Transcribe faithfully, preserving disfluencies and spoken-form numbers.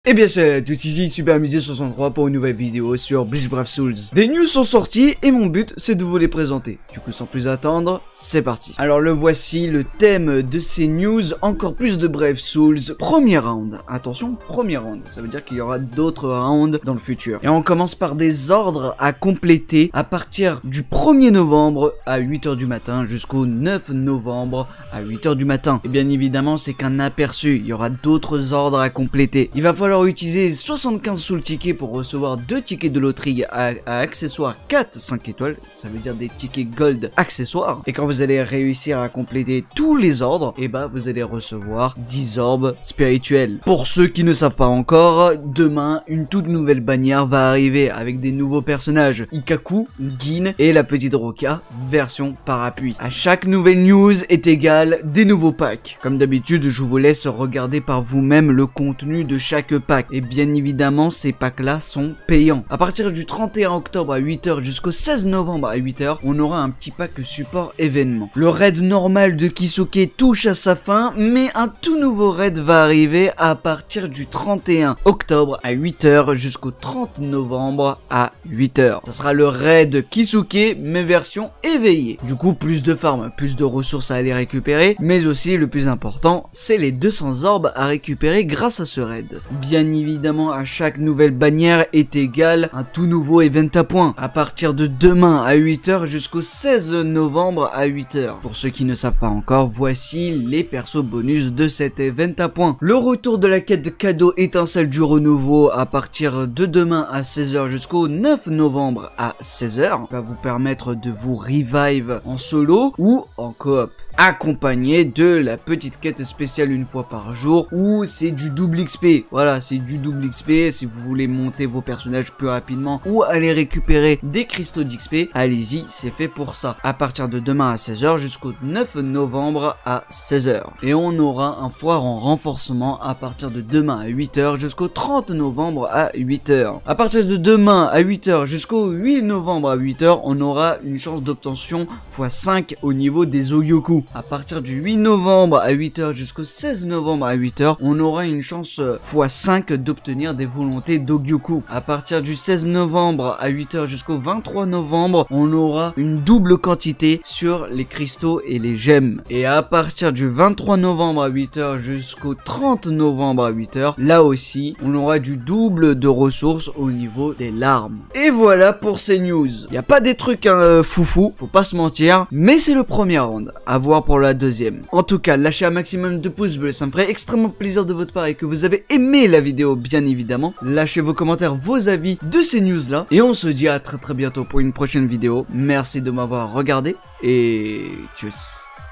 Et bien salut à tous, ici Super Musée soixante-trois pour une nouvelle vidéo sur Bleach Brave Souls. Des news sont sorties et mon but c'est de vous les présenter. Du coup sans plus attendre, c'est parti. Alors le voici, le thème de ces news, encore plus de Brave Souls. Premier round, attention, premier round, ça veut dire qu'il y aura d'autres rounds dans le futur. Et on commence par des ordres à compléter à partir du premier novembre à huit heures du matin jusqu'au neuf novembre à huit heures du matin. Et bien évidemment c'est qu'un aperçu, il y aura d'autres ordres à compléter. Il va falloir Alors utiliser soixante-quinze soul tickets pour recevoir deux tickets de loterie à, à accessoires quatre cinq étoiles, ça veut dire des tickets gold accessoires. Et quand vous allez réussir à compléter tous les ordres, et bah vous allez recevoir dix orbes spirituels. Pour ceux qui ne savent pas encore, demain une toute nouvelle bannière va arriver avec des nouveaux personnages, Ikaku, Gin et la petite Roka, version parapluie. À chaque nouvelle news est égal des nouveaux packs. Comme d'habitude, je vous laisse regarder par vous-même le contenu de chaque pack. Et bien évidemment, ces packs-là sont payants. À partir du trente et un octobre à huit heures jusqu'au seize novembre à huit heures, on aura un petit pack support événement. Le raid normal de Kisuke touche à sa fin, mais un tout nouveau raid va arriver à partir du trente et un octobre à huit heures jusqu'au trente novembre à huit heures. Ça sera le raid Kisuke, mais version éveillée. Du coup, plus de farm, plus de ressources à aller récupérer, mais aussi le plus important, c'est les deux cents orbes à récupérer grâce à ce raid. Bien évidemment, à chaque nouvelle bannière est égal un tout nouveau event à points. À partir de demain à huit heures jusqu'au seize novembre à huit heures. Pour ceux qui ne savent pas encore, voici les persos bonus de cet event à points. Le retour de la quête de cadeau étincelle du renouveau à partir de demain à seize heures jusqu'au neuf novembre à seize heures va vous permettre de vous revive en solo ou en coop, accompagné de la petite quête spéciale une fois par jour où c'est du double X P. Voilà, c'est du double X P si vous voulez monter vos personnages plus rapidement ou aller récupérer des cristaux d'X P, allez-y, c'est fait pour ça. À partir de demain à seize heures jusqu'au neuf novembre à seize heures. Et on aura un foire en renforcement à partir de demain à huit heures jusqu'au trente novembre à huit heures. À partir de demain à huit heures jusqu'au huit novembre à huit heures, on aura une chance d'obtention fois cinq au niveau des Ogyoku. À partir du huit novembre à huit heures jusqu'au seize novembre à huit heures, on aura une chance fois cinq d'obtenir des volontés d'Ogyoku. À partir du seize novembre à huit heures jusqu'au vingt-trois novembre, on aura une double quantité sur les cristaux et les gemmes. Et à partir du vingt-trois novembre à huit heures jusqu'au trente novembre à huit heures, là aussi, on aura du double de ressources au niveau des larmes. Et voilà pour ces news. Il n'y a pas des trucs hein, foufou, faut pas se mentir, mais c'est le premier round. À voir pour la deuxième. En tout cas, lâchez un maximum de pouces bleus, ça me ferait extrêmement plaisir de votre part et que vous avez aimé la vidéo bien évidemment. Lâchez vos commentaires, vos avis de ces news là et on se dit à très très bientôt pour une prochaine vidéo. Merci de m'avoir regardé et tchuss.